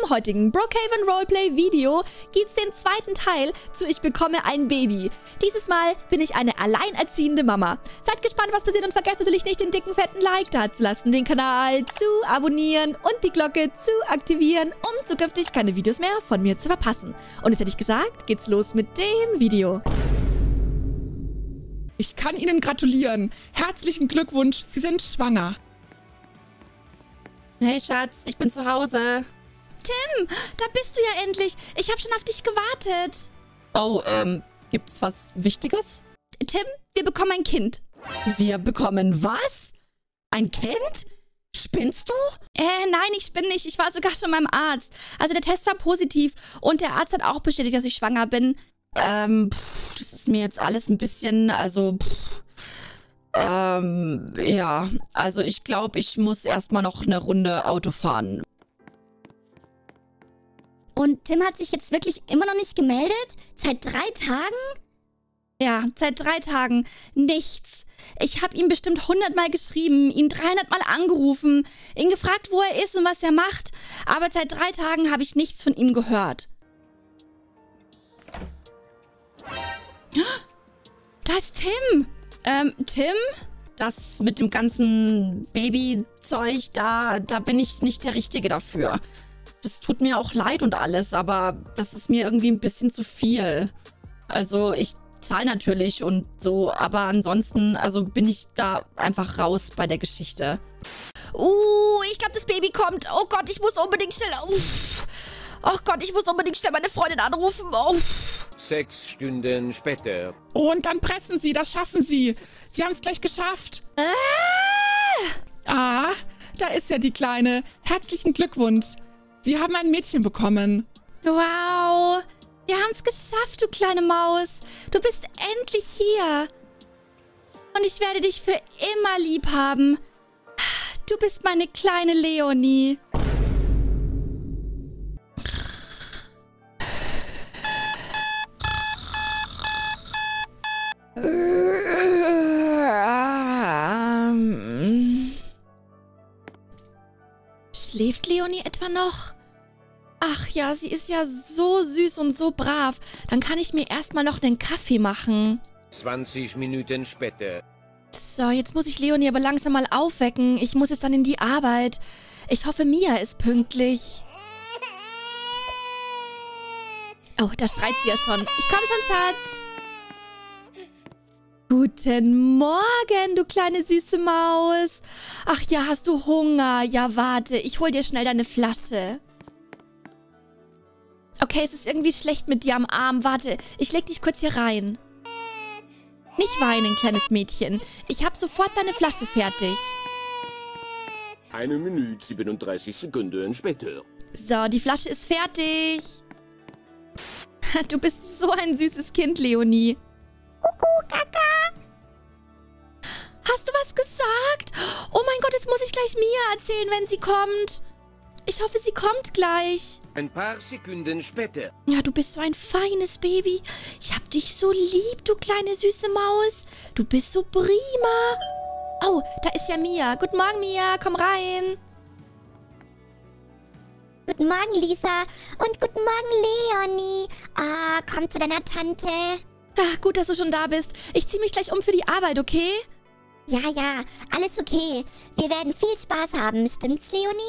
Im heutigen Brookhaven Roleplay Video gibt's den zweiten Teil zu Ich bekomme ein Baby. Dieses Mal bin ich eine alleinerziehende Mama. Seid gespannt, was passiert und vergesst natürlich nicht, den dicken, fetten Like da zu lassen, den Kanal zu abonnieren und die Glocke zu aktivieren, um zukünftig keine Videos mehr von mir zu verpassen. Und jetzt hätte ich gesagt, geht's los mit dem Video. Ich kann Ihnen gratulieren. Herzlichen Glückwunsch, Sie sind schwanger. Hey Schatz, ich bin zu Hause. Tim, da bist du ja endlich. Ich habe schon auf dich gewartet. Oh, gibt's was Wichtiges? Tim, wir bekommen ein Kind. Wir bekommen was? Ein Kind? Spinnst du? Nein, ich spinne nicht. Ich war sogar schon beim Arzt. Also der Test war positiv und der Arzt hat auch bestätigt, dass ich schwanger bin. Das ist mir jetzt alles ein bisschen, ja, also ich glaube, ich muss erstmal noch eine Runde Auto fahren. Und Tim hat sich jetzt wirklich immer noch nicht gemeldet? Seit 3 Tagen? Ja, seit 3 Tagen. Nichts. Ich habe ihm bestimmt 100-mal geschrieben, ihn 300-mal angerufen, ihn gefragt, wo er ist und was er macht. Aber seit 3 Tagen habe ich nichts von ihm gehört. Da ist Tim. Tim? Das mit dem ganzen Babyzeug, da bin ich nicht der Richtige dafür. Das tut mir auch leid und alles, aber das ist mir irgendwie ein bisschen zu viel. Also ich zahle natürlich und so, aber ansonsten, also bin ich da einfach raus bei der Geschichte. Ich glaube, das Baby kommt. Oh Gott, ich muss unbedingt schnell... Oh Gott, ich muss unbedingt schnell meine Freundin anrufen. 6 Stunden später. Und dann pressen Sie, das schaffen Sie. Sie haben es gleich geschafft. Ah, da ist ja die Kleine. Herzlichen Glückwunsch. Sie haben ein Mädchen bekommen. Wow. Wir haben es geschafft, du kleine Maus. Du bist endlich hier. Und ich werde dich für immer lieb haben. Du bist meine kleine Leonie. Schläft Leonie etwa noch? Ach ja, sie ist ja so süß und so brav. Dann kann ich mir erstmal noch einen Kaffee machen. 20 Minuten später. So, jetzt muss ich Leonie aber langsam mal aufwecken. Ich muss jetzt dann in die Arbeit. Ich hoffe, Mia ist pünktlich. Oh, da schreit sie ja schon. Ich komme schon, Schatz. Guten Morgen, du kleine süße Maus. Ach ja, hast du Hunger? Ja, warte, ich hol dir schnell deine Flasche. Okay, es ist irgendwie schlecht mit dir am Arm. Warte, ich leg dich kurz hier rein. Nicht weinen, kleines Mädchen. Ich hab sofort deine Flasche fertig. 1 Minute 37 Sekunden später. So, die Flasche ist fertig. Du bist so ein süßes Kind, Leonie. Kuckuck, Kaka. Hast du was gesagt? Oh mein Gott, das muss ich gleich Mia erzählen, wenn sie kommt. Ich hoffe, sie kommt gleich. Ein paar Sekunden später. Ja, du bist so ein feines Baby. Ich hab dich so lieb, du kleine süße Maus. Du bist so prima. Oh, da ist ja Mia. Guten Morgen, Mia. Komm rein. Guten Morgen, Lisa. Und guten Morgen, Leonie. Komm zu deiner Tante. Ja, gut, dass du schon da bist. Ich zieh mich gleich um für die Arbeit, okay? Ja, alles okay. Wir werden viel Spaß haben, stimmt's, Leonie?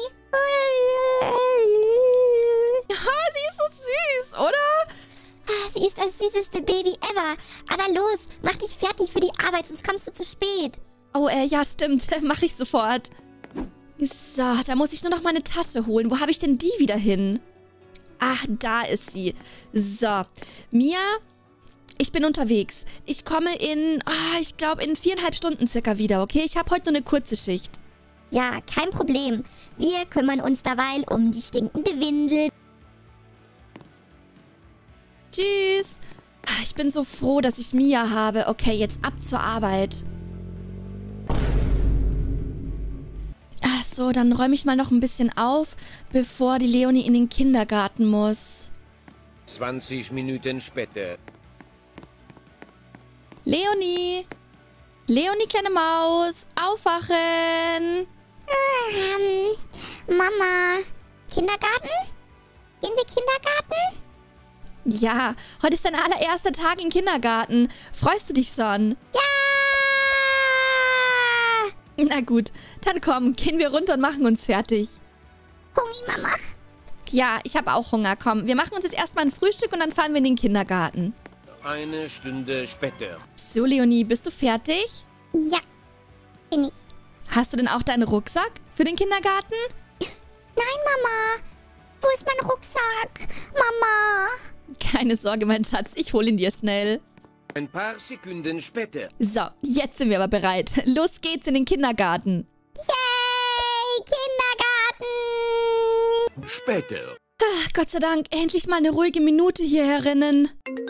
Ja, sie ist so süß, oder? Sie ist das süßeste Baby ever. Aber los, mach dich fertig für die Arbeit, sonst kommst du zu spät. Oh, ja, stimmt. Mach ich sofort. So, da muss ich nur noch meine Tasche holen. Wo habe ich denn die wieder hin? Ach, da ist sie. So, Mia, ich bin unterwegs. Ich komme in, ich glaube, in 4,5 Stunden circa wieder, okay? Ich habe heute nur eine kurze Schicht. Ja, kein Problem. Wir kümmern uns derweil um die stinkende Windel. Tschüss. Ich bin so froh, dass ich Mia habe. Okay, jetzt ab zur Arbeit. Ach so, dann räume ich mal noch ein bisschen auf, bevor die Leonie in den Kindergarten muss. 20 Minuten später. Leonie! Leonie, kleine Maus! Aufwachen! Mama, Kindergarten? Gehen wir Kindergarten? Ja, heute ist dein allererster Tag im Kindergarten. Freust du dich schon? Ja! Na gut, dann komm, gehen wir runter und machen uns fertig. Hungi, Mama. Ja, ich habe auch Hunger. Komm, wir machen uns jetzt erstmal ein Frühstück und dann fahren wir in den Kindergarten. Eine Stunde später. So, Leonie, bist du fertig? Ja, bin ich. Hast du denn auch deinen Rucksack für den Kindergarten? Nein, Mama. Wo ist mein Rucksack? Mama. Keine Sorge, mein Schatz, ich hole ihn dir schnell. Ein paar Sekunden später. So, jetzt sind wir aber bereit. Los geht's in den Kindergarten. Yay, Kindergarten. Später. Ach, Gott sei Dank, endlich mal eine ruhige Minute hier herinnen.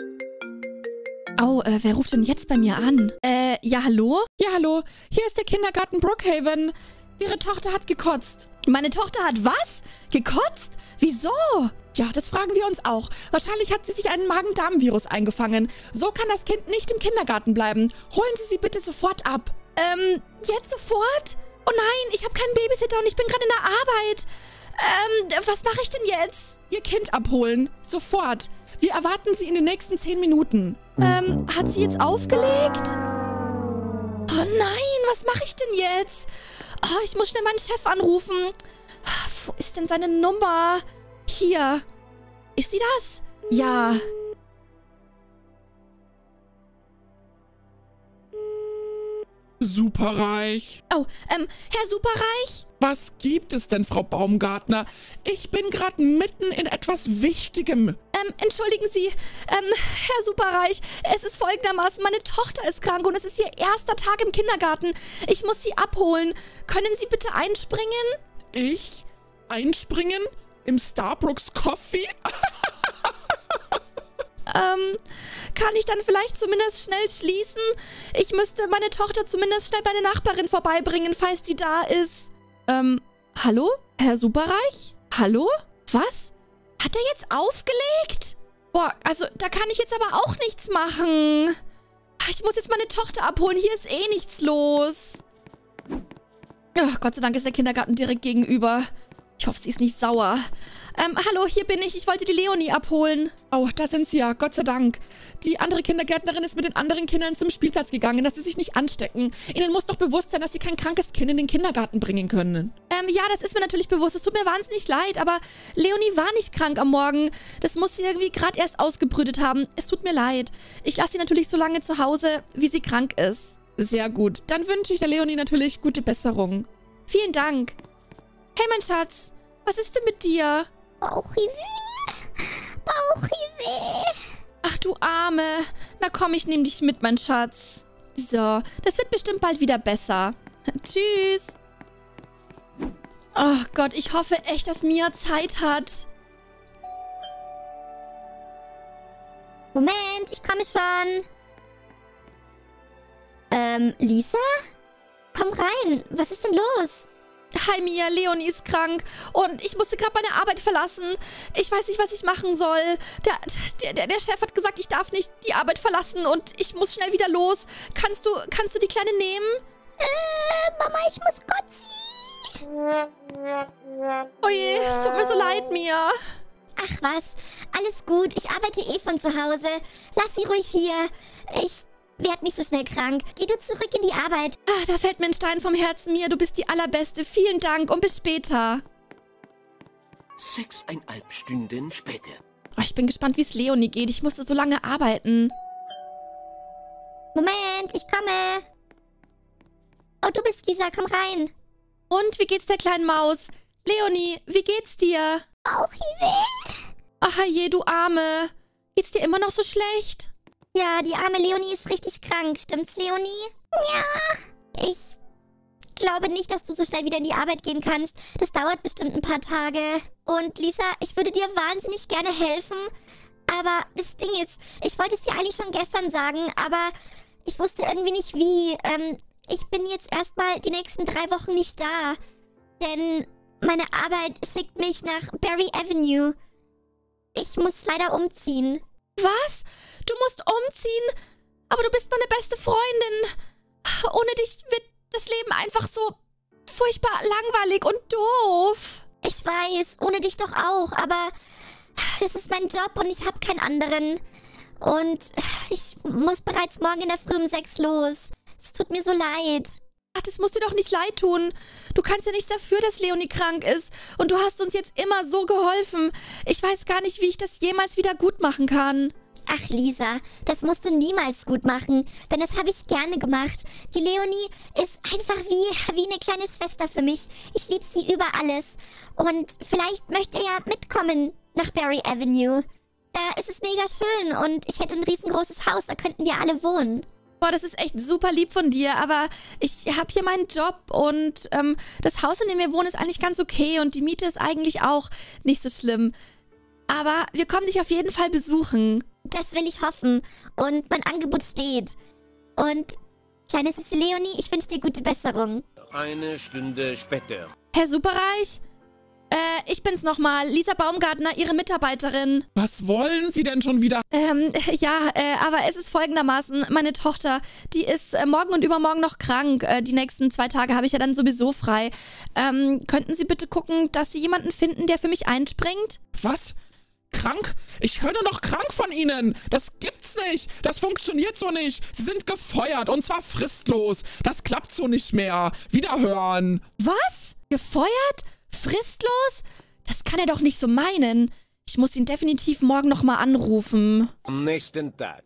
Oh, wer ruft denn jetzt bei mir an? Ja, hallo? Ja, hallo. Hier ist der Kindergarten Brookhaven. Ihre Tochter hat gekotzt. Meine Tochter hat was? Gekotzt? Wieso? Ja, das fragen wir uns auch. Wahrscheinlich hat sie sich einen Magen-Darm-Virus eingefangen. So kann das Kind nicht im Kindergarten bleiben. Holen Sie sie bitte sofort ab. Jetzt sofort? Oh nein, ich habe keinen Babysitter und ich bin gerade in der Arbeit. Was mache ich denn jetzt? Ihr Kind abholen. Sofort. Wir erwarten Sie in den nächsten 10 Minuten. Hat sie jetzt aufgelegt? Oh nein, was mache ich denn jetzt? Oh, ich muss schnell meinen Chef anrufen. Wo ist denn seine Nummer? Hier. Ist sie das? Ja. Superreich. Oh, Herr Superreich? Was gibt es denn, Frau Baumgartner? Ich bin gerade mitten in etwas Wichtigem. Entschuldigen Sie, Herr Superreich, es ist folgendermaßen, meine Tochter ist krank und es ist ihr erster Tag im Kindergarten. Ich muss sie abholen. Können Sie bitte einspringen? Ich? Einspringen? Im Starbucks Coffee? Kann ich dann vielleicht zumindest schnell schließen? Ich müsste meine Tochter zumindest schnell bei einer Nachbarin vorbeibringen, falls die da ist. Hallo? Herr Superreich? Hallo? Was? Hat er jetzt aufgelegt? Boah, also da kann ich jetzt aber auch nichts machen. Ich muss jetzt meine Tochter abholen. Hier ist eh nichts los. Oh, Gott sei Dank ist der Kindergarten direkt gegenüber. Ich hoffe, sie ist nicht sauer. Hallo, hier bin ich. Ich wollte die Leonie abholen. Oh, da sind sie ja. Gott sei Dank. Die andere Kindergärtnerin ist mit den anderen Kindern zum Spielplatz gegangen, dass sie sich nicht anstecken. Ihnen muss doch bewusst sein, dass sie kein krankes Kind in den Kindergarten bringen können. Ja, das ist mir natürlich bewusst. Es tut mir wahnsinnig leid, aber Leonie war nicht krank am Morgen. Das muss sie irgendwie gerade erst ausgebrütet haben. Es tut mir leid. Ich lasse sie natürlich so lange zu Hause, wie sie krank ist. Sehr gut. Dann wünsche ich der Leonie natürlich gute Besserung. Vielen Dank. Hey, mein Schatz. Was ist denn mit dir? Bauchweh. Bauchweh. Ach, du Arme. Na komm, ich nehme dich mit, mein Schatz. So, das wird bestimmt bald wieder besser. Tschüss. Oh Gott, ich hoffe echt, dass Mia Zeit hat. Moment, ich komme schon. Lisa? Komm rein. Was ist denn los? Hi Mia, Leonie ist krank und ich musste gerade meine Arbeit verlassen. Ich weiß nicht, was ich machen soll. Der Chef hat gesagt, ich darf nicht die Arbeit verlassen und ich muss schnell wieder los. Kannst du die Kleine nehmen? Mama, ich muss kotzen. Oh je, es tut mir so leid, Mia. Ach was, alles gut. Ich arbeite eh von zu Hause. Lass sie ruhig hier. Ich werd nicht so schnell krank. Geh du zurück in die Arbeit. Ah, da fällt mir ein Stein vom Herzen, Mia. Du bist die Allerbeste. Vielen Dank und bis später. 6,5 Stunden später. Oh, ich bin gespannt, wie es Leonie geht. Ich musste so lange arbeiten. Moment, ich komme. Oh, du bist Lisa. Komm rein. Und, wie geht's der kleinen Maus? Leonie, wie geht's dir? Bauchweh. Ach je, du Arme. Geht's dir immer noch so schlecht? Ja, die arme Leonie ist richtig krank. Stimmt's, Leonie? Ja. Ich glaube nicht, dass du so schnell wieder in die Arbeit gehen kannst. Das dauert bestimmt ein paar Tage. Und Lisa, ich würde dir wahnsinnig gerne helfen. Aber das Ding ist, ich wollte es dir eigentlich schon gestern sagen, aber ich wusste irgendwie nicht wie. Ich bin jetzt erstmal die nächsten 3 Wochen nicht da. Denn meine Arbeit schickt mich nach Berry Avenue. Ich muss leider umziehen. Was? Du musst umziehen? Aber du bist meine beste Freundin. Ohne dich wird das Leben einfach so furchtbar langweilig und doof. Ich weiß, ohne dich doch auch, aber das ist mein Job und ich habe keinen anderen. Und ich muss bereits morgen in der Früh um 6 los. Es tut mir so leid. Ach, das muss dir doch nicht leid tun. Du kannst ja nichts dafür, dass Leonie krank ist. Und du hast uns jetzt immer so geholfen. Ich weiß gar nicht, wie ich das jemals wieder gut machen kann. Ach, Lisa, das musst du niemals gut machen, denn das habe ich gerne gemacht. Die Leonie ist einfach wie eine kleine Schwester für mich. Ich liebe sie über alles. Und vielleicht möchte er ja mitkommen nach Berry Avenue. Da ist es mega schön und ich hätte ein riesengroßes Haus, da könnten wir alle wohnen. Boah, das ist echt super lieb von dir, aber ich habe hier meinen Job und das Haus, in dem wir wohnen, ist eigentlich ganz okay und die Miete ist eigentlich auch nicht so schlimm. Aber wir kommen dich auf jeden Fall besuchen. Das will ich hoffen. Und mein Angebot steht. Und, kleine süße Leonie, ich wünsche dir gute Besserung. Eine Stunde später. Herr Superreich? Ich bin's nochmal, Lisa Baumgartner, Ihre Mitarbeiterin. Was wollen Sie denn schon wieder? Aber es ist folgendermaßen, meine Tochter, die ist morgen und übermorgen noch krank. Die nächsten 2 Tage habe ich ja dann sowieso frei. Könnten Sie bitte gucken, dass Sie jemanden finden, der für mich einspringt? Was? Krank? Ich höre nur noch krank von Ihnen. Das gibt's nicht. Das funktioniert so nicht. Sie sind gefeuert und zwar fristlos. Das klappt so nicht mehr. Wiederhören. Was? Gefeuert? Fristlos? Das kann er doch nicht so meinen. Ich muss ihn definitiv morgen nochmal anrufen. Am nächsten Tag.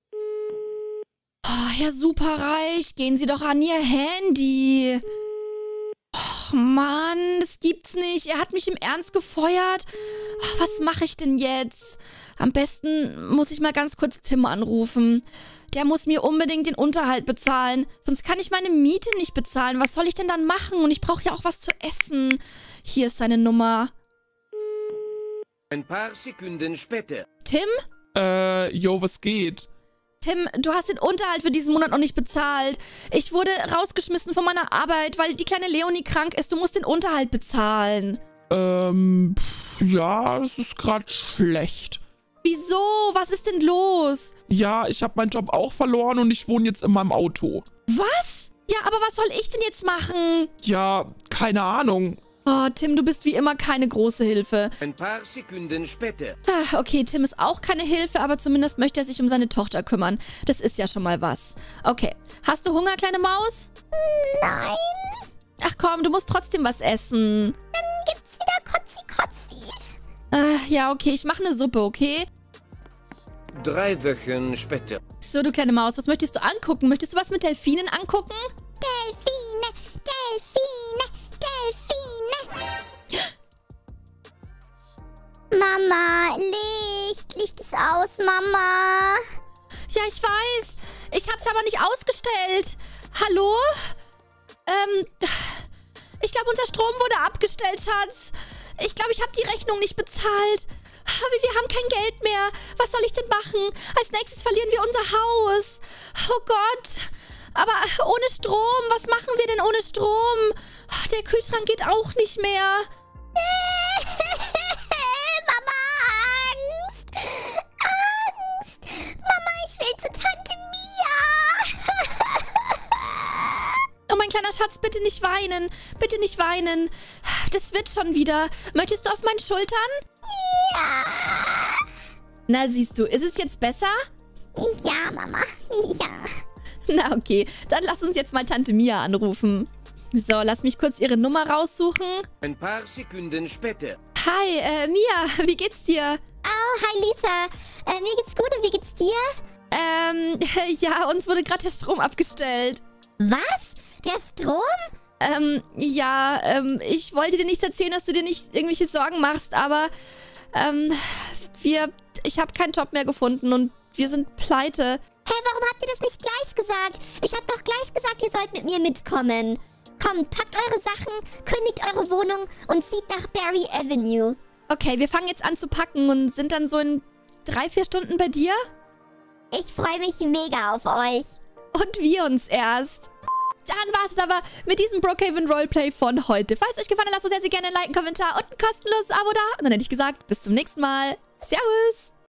Oh, Herr Superreich, gehen Sie doch an Ihr Handy. Och, Mann, das gibt's nicht. Er hat mich im Ernst gefeuert. Oh, was mache ich denn jetzt? Am besten muss ich mal ganz kurz Tim anrufen. Der muss mir unbedingt den Unterhalt bezahlen. Sonst kann ich meine Miete nicht bezahlen. Was soll ich denn dann machen? Und ich brauche ja auch was zu essen. Hier ist seine Nummer. Ein paar Sekunden später. Tim? Was geht? Tim, du hast den Unterhalt für diesen Monat noch nicht bezahlt. Ich wurde rausgeschmissen von meiner Arbeit, weil die kleine Leonie krank ist. Du musst den Unterhalt bezahlen. Ja, das ist gerade schlecht. Wieso? Was ist denn los? Ja, ich habe meinen Job auch verloren und ich wohne jetzt in meinem Auto. Was? Ja, aber was soll ich denn jetzt machen? Ja, keine Ahnung. Oh, Tim, du bist wie immer keine große Hilfe. Ein paar Sekunden später. Okay, Tim ist auch keine Hilfe, aber zumindest möchte er sich um seine Tochter kümmern. Das ist ja schon mal was. Okay, hast du Hunger, kleine Maus? Nein, Ach komm, du musst trotzdem was essen. gibt's wieder Kotzi-Kotzi. Ja, okay, ich mache eine Suppe, okay? 3 Wochen später. So, du kleine Maus, was möchtest du angucken? Möchtest du was mit Delfinen angucken? Delfine, Delfine, Delfine. Mama, Licht ist aus, Mama. Ja, ich weiß. Ich hab's aber nicht ausgestellt. Hallo? Ich glaube, unser Strom wurde abgestellt, Schatz. Ich glaube, ich habe die Rechnung nicht bezahlt. Aber wir haben kein Geld mehr. Was soll ich denn machen? Als nächstes verlieren wir unser Haus. Oh Gott. Aber ohne Strom, was machen wir denn ohne Strom? Der Kühlschrank geht auch nicht mehr. Mama, Angst. Angst. Mama, ich will zu Tante Mia. Oh, mein kleiner Schatz, bitte nicht weinen. Bitte nicht weinen. Das wird schon wieder. Möchtest du auf meinen Schultern? Ja. Na, siehst du, ist es jetzt besser? Ja, Mama. Ja. Na, okay. Dann lass uns jetzt mal Tante Mia anrufen. So, lass mich kurz ihre Nummer raussuchen. Ein paar Sekunden später. Hi, Mia, wie geht's dir? Oh, hi Lisa. Mir geht's gut und wie geht's dir? Ja, uns wurde gerade der Strom abgestellt. Was? Der Strom? Ich wollte dir nichts erzählen, dass du dir nicht irgendwelche Sorgen machst, aber, ich habe keinen Job mehr gefunden und wir sind pleite. Hä, warum habt ihr das nicht gleich gesagt? Ich hab doch gleich gesagt, ihr sollt mit mir mitkommen. Kommt, packt eure Sachen, kündigt eure Wohnung und zieht nach Berry Avenue. Okay, wir fangen jetzt an zu packen und sind dann so in 3-4 Stunden bei dir? Ich freue mich mega auf euch. Und wir uns erst. Dann war es aber mit diesem Brookhaven Roleplay von heute. Falls euch gefallen hat, lasst uns sehr, sehr gerne ein Like, einen Kommentar und ein kostenloses Abo da. Und dann hätte ich gesagt, bis zum nächsten Mal. Servus!